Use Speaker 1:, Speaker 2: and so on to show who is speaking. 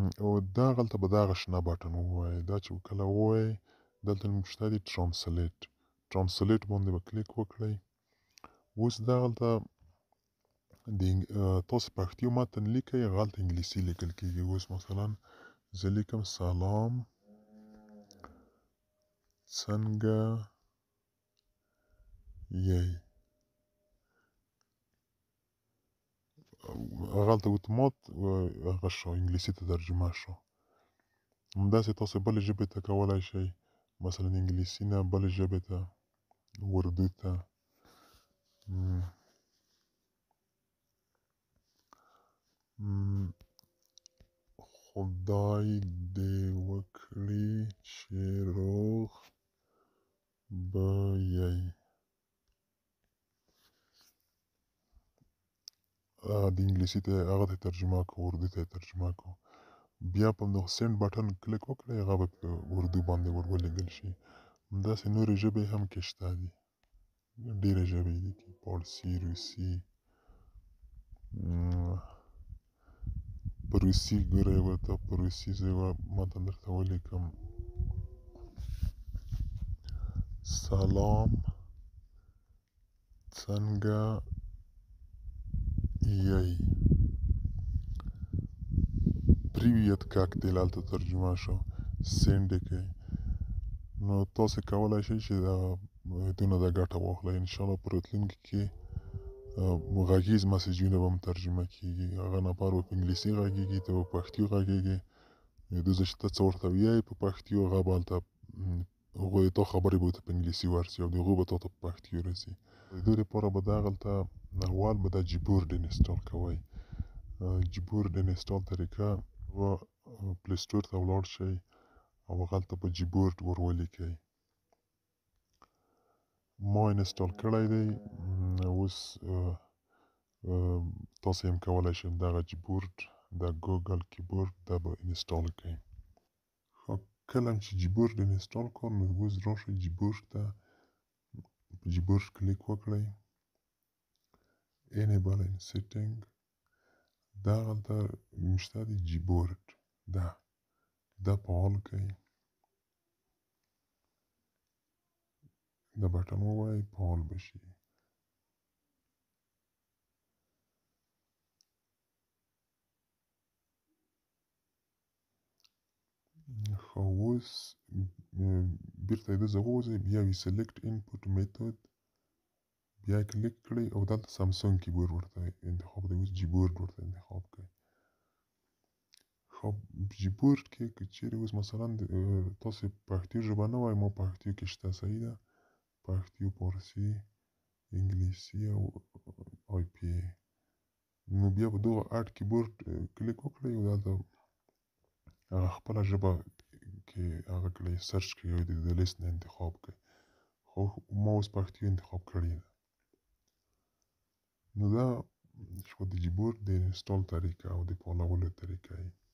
Speaker 1: او دغلته به دغه شنه بټن ووایئ. دا چې کله ووایئ دلته نوم شته دی ټرانسلیټ باندې به کلیک وکړئ. اوس دغلته تاسو پښتو متن لیکئ، هغلته انګلیسي لیکل کېږي. اوس مثلا زه لیکم سلام څنګه یی. هغلته اتومات هغه شو انګلیسي ته ترجمه شو. همداسې تاسو بلې ژبې ته کولی شئ، مثلا انګلیسي نه بلې ژبې ته، اردو ته. خدای دې وکړي چې روغ به یې. د انګلیسي ته هغه ته ترجمه کړو، اردو ته ترجمه کړو. بیا په همدغه سینډ بټن کلیک وکړئ، هغه به په اردو باندې ورولېږل شي. همداسې نورې ژبې هم کې شته دي، ډېرې ژبې دي، فارسي، روسي. په روسي ګورئ، ورته په روسي زه یوه متن درته ولیکم. سلام څنګه یی. پریویت کاک دی هلته ترجمه شو. سینډ یې کړئ. نو تاسې کولی شئ چې دونه د ګټه واخلئ. انشاءالله په راتلونکي کې غږیز مسیجونه به هم ترجمه کېږي. هغه نفر به په انګلیسي غږېږي، ته به په پښتو غږېږې. دوی چې ته څه ورته وایې په پښتو، هغه به هلته هغوی تا خبرې به ورته په انګلیسي ورسي او د هغوی به تا ته په پښتو رسي. د دې دپاره به دغلته اول به دا جیبورډ انسټال کوئ. جیبورډ انسټال طریقه به پلی سټور ته ولاړ شئ او هغلته به جیبورډ ور ولیکئ. ما انسټال کړی دی. اوس تاسې هم کولی شئ دغه جیبورډ د ګوګل کیبورډ دا به انسټال کړئ. کله چې جیبورډ انسټال کړو نو اوس راشئ جیبورډ ته، په جیبورډ کلیک وکړئ، انیبل ان سیټینګ. دغلته شته دی جیبورډ، دا فعال کړئ. دا بټن ووایئ فعال به شي. خو اوس بیرته د زه ووځئ، بیا وي سلیکټ انپوټ میتود، بیا کلیک کړئ او دلته سامسونګ کیبورډ ورته انتخاب دی. اوس جیبورډ ورته انتخاب کړئ. خو جیبورډ کې که چیرې اوس مثلا تاسې پښتو ژبه نه وای، ما پښتو کې شته، صحیح ده، پښتو، فارسي، انګلیسي او آی پی ای. نو بیا به دغه اډ کیبورډ کلیک وکړئ او دلته هغه خپله ژبه کې هغه کړئ، سرچ کړئ او د لیست نه انتخاب کړئ. خو ما اوس پښتو انتخاب کړې ده. نو دا شوه د جیبورډ د انسټال طریقه او د فعالولو طریقه یې.